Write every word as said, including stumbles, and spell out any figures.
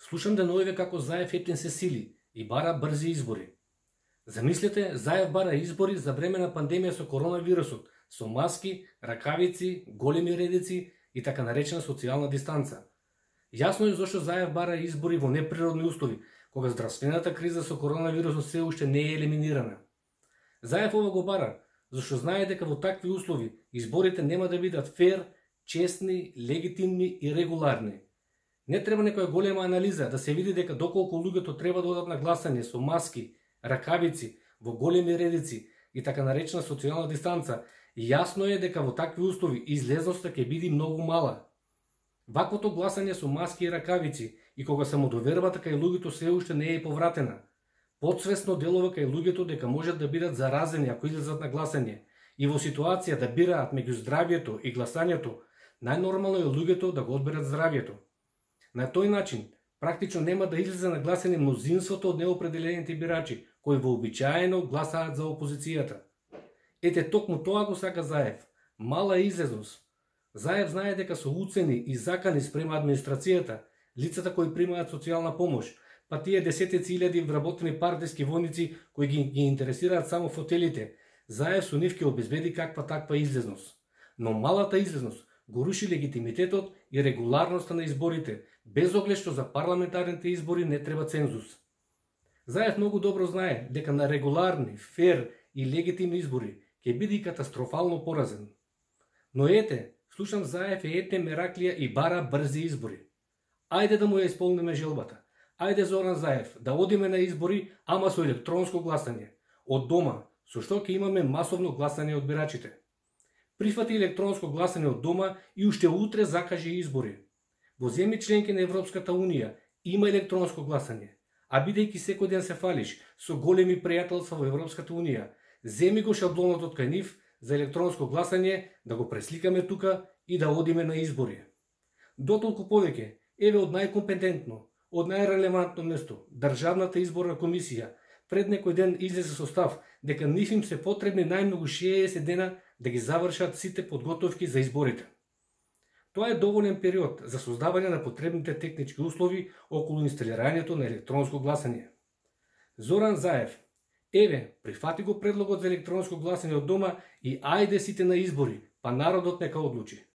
Слушам деновиве како Заев ептин се сили и бара брзи избори. Замислете, Заев бара избори за време на пандемија со коронавирусот, со маски, ракавици, големи редици и така наречена социјална дистанца. Јасно е зошто Заев бара избори во неприродни услови, кога здравствената криза со коронавирусот се уште не е елиминирана. Заев ова го бара, зашто знае дека во такви услови изборите нема да бидат фер, честни, легитимни и регуларни. Не треба некоја голема анализа да се види дека доколку луѓето треба да одат на гласање со маски, ракавици, во големи редици и така наречена социјална дистанца, јасно е дека во такви услови излезноста ќе биде многу мала. Ваквото гласање со маски и ракавици и кога самодовербата кај луѓето се уште не е повратена, подсвесно делува кај луѓето дека можат да бидат заразени ако излезат на гласање и во ситуација да бираат меѓу здравието и гласањето, најнормално е луѓето да го одберат здравието. На тој начин, практично нема да излезе на гласање мнозинството од неопределените бирачи, кои вообичаено гласаат за опозицијата. Ете токму тоа го сака Заев. Мала излезност. Заев знае дека со уцени и закани спрема администрацијата, лицата кои примаат социјална помош, па тие десетици илјади вработени партиски војници кои ги, ги интересираат само фотелите, Заев со нив ќе обезбеди каква таква излезност. Но малата излезност го руши легитимитетот и регуларноста на изборите, без оглед што за парламентарните избори не треба цензус. Заев многу добро знае дека на регуларни, фер и легитимни избори ќе биде катастрофално поразен. Но ете, слушам Заев е етне мераклија и бара брзи избори. Ајде да му ја исполниме желбата. Ајде Зоран Заев да одиме на избори, ама со електронско гласање, од дома, со што ќе имаме масовно гласање од бирачите. Прифати електронско гласање од дома и уште утре закажи избори. Во земји членки на Европската Унија има електронско гласање, а бидејќи секој ден се фалиш со големи пријателства во Европската Унија, земи го шаблонот од кај нив за електронско гласање, да го пресликаме тука и да одиме на избори. Дотолку повеќе, еве од најкомпетентно, од најрелевантно место, Државната изборна комисија, пред некој ден излезе со став дека нив им се потребни најмногу шеесет дена да ги завршат сите подготовки за изборите. Тоа е доволен период за создавање на потребните технички услови околу инсталирањето на електронско гласање. Зоран Заев, еве, прифати го предлогот за електронско гласање од дома и ајде сите на избори, па народот нека одлучи.